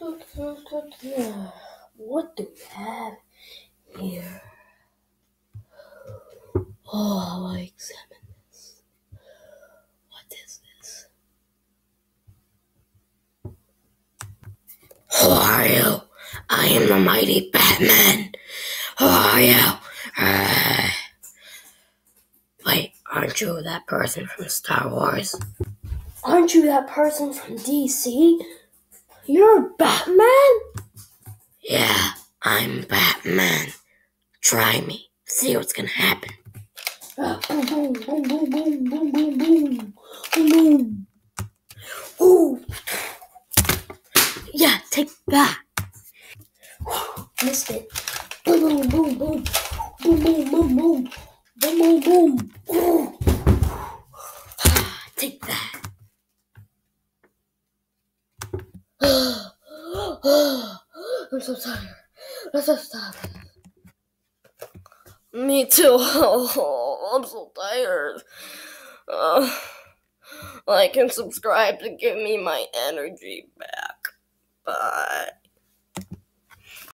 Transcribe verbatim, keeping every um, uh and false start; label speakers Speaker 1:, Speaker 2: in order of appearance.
Speaker 1: What do we have here? Oh, I'll examine this. What is this? Who are you? I am the mighty Batman. Who are you? Uh, wait, aren't you that person from Star Wars? Aren't you that person from D C? You're Batman? Yeah, I'm Batman. Try me. See what's gonna happen. Uh, boom, boom, boom, boom, boom, boom, boom, boom, boom, boom. Ooh. Yeah, take that. Missed it. Boom, boom, boom, boom, boom, boom, boom, boom, boom, boom, boom. Ooh. Take that. I'm so tired. I'm so tired. Me too. Oh, I'm so tired. Uh, like and subscribe to give me my energy back. Bye.